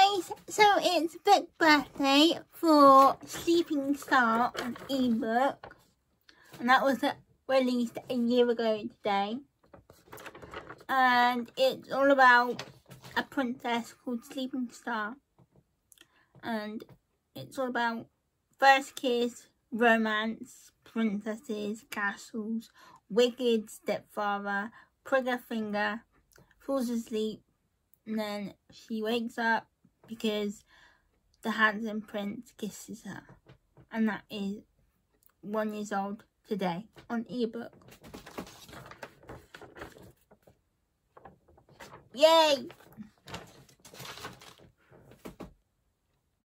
guys, so it's book birthday for Sleeping Star, an ebook, and that was released a year ago today, and it's all about a princess called Sleeping Star, and it's all about first kiss, romance, princesses, castles, wicked stepfather, prick her finger, falls asleep, and then she wakes up because the handsome prince kisses her. And that is 1 year old today on ebook. Yay!